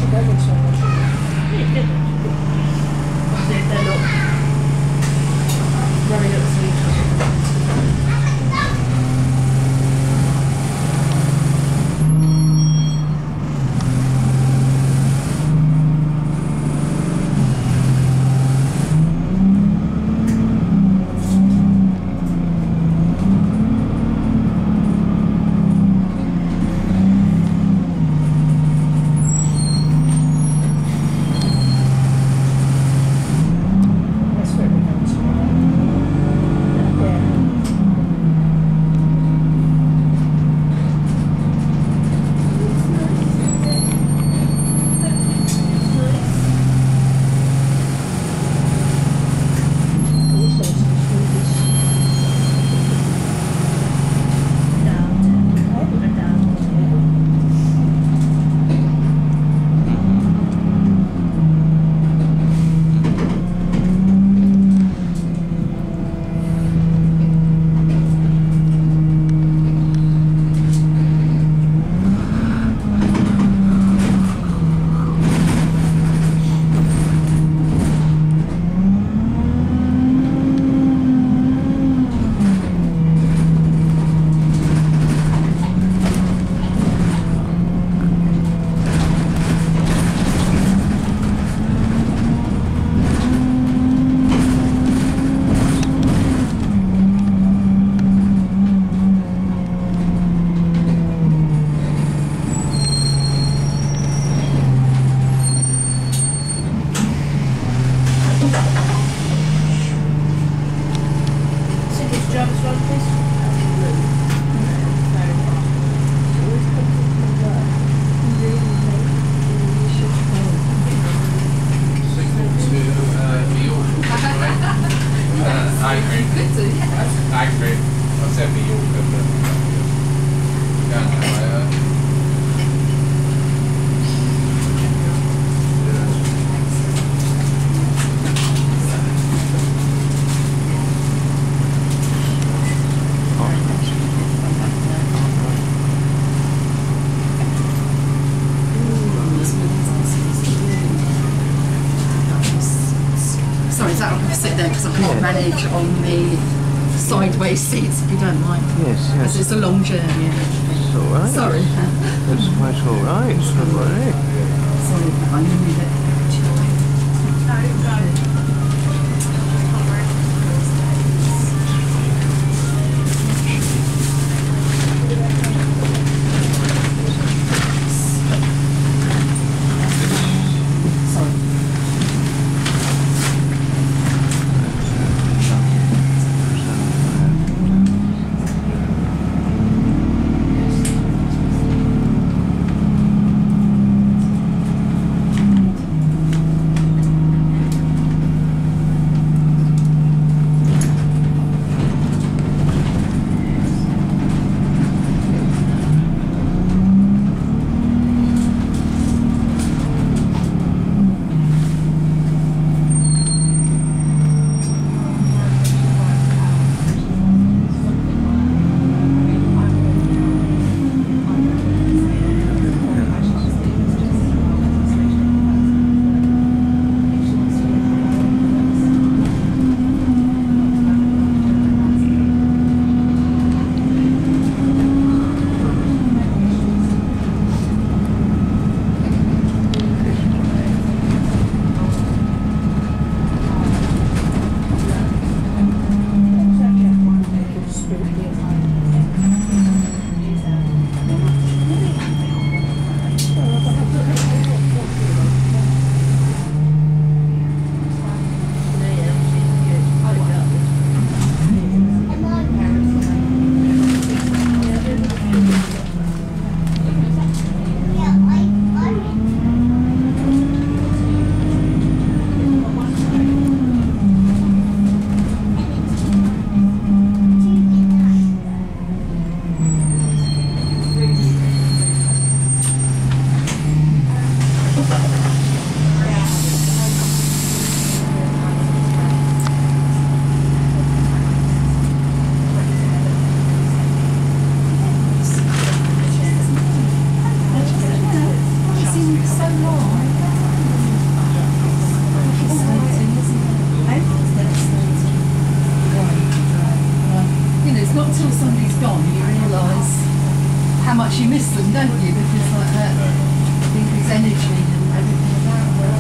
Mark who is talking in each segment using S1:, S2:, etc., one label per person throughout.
S1: Sit there because I can't manage on the sideways seats if you don't mind.
S2: Yes, yes.
S1: It's a long journey.
S2: It's alright.
S1: Sorry.
S2: It's quite alright. Don't worry.
S1: Sorry, I need it. how much you miss them, don't you? Because like that, his energy and everything about her.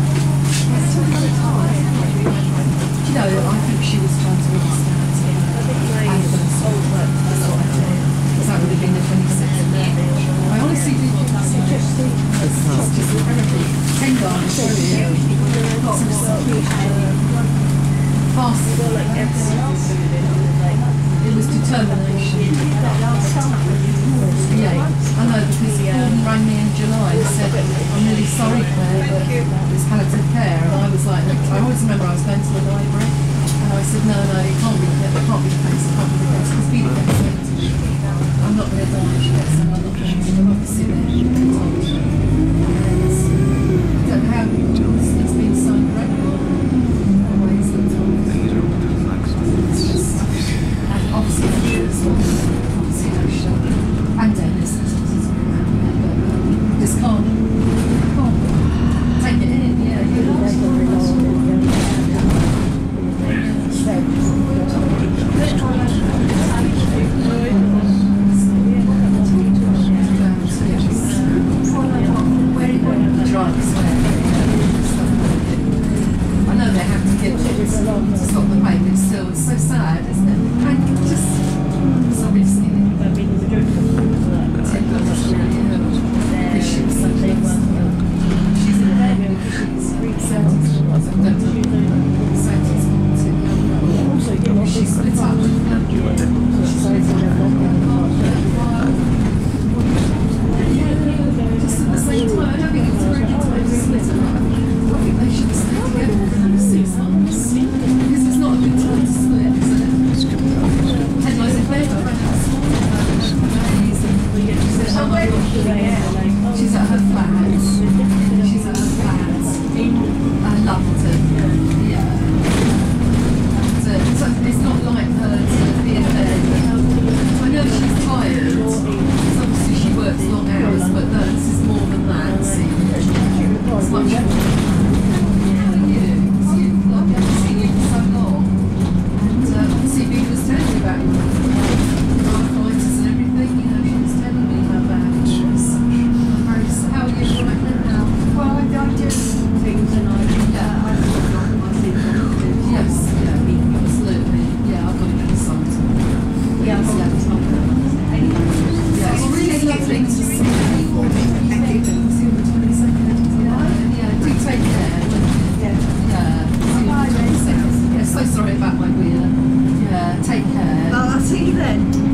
S1: You know, I think she was trying to understand Agnes. That's what I did. Because that would have been the 26th of May. I honestly did think that's interesting. It's just incredibly tender, I'm sure. Fast. It was determination. Yeah, I know, because Gordon rang me in July and said, I'm really sorry, Claire, but it's palliative care. And I was like, I always remember I was going to the library, and I said, no, it can't be the case, it can't be the case, because Phoebe gets me. I'm not going to die, she gets them, I'm not going to, I'm obviously there. I don't know how it's been signed correctly. Always looked on. And obviously, obviously, no show. And Dennis, just can't take it in, yeah. Drugs, I know they have to give it to stop the pain, but still, it's so sad, isn't it? And just so risky. She's in bed because she's split up. Just at the same time, I don't think it was a very good time to split up. I think they should stay together for another 6 months. Because it's not a good time to split, is it? And I said, babe, I read that small she's at her flat. She's at her flat. I loved it. Yeah. And, it's not like her to be in bed. I know she's tired. Because obviously she works long hours, but no, this is more than that. It's much more. How are you? I haven't seen you for so long. And obviously Vicky was telling me about your arthritis and everything. You know, she was telling me how bad it was. How are you right now?
S3: Well, I do things and I
S1: Yes, yeah, absolutely. Yeah, I've got to get some.
S3: yeah,
S1: Yeah, it's really lovely to see people. See you on the 22nd. Yeah, do take care. Yeah. See you on the 22nd. Yeah, so sorry about my wheel. Yeah, take care.
S3: I'll see you then.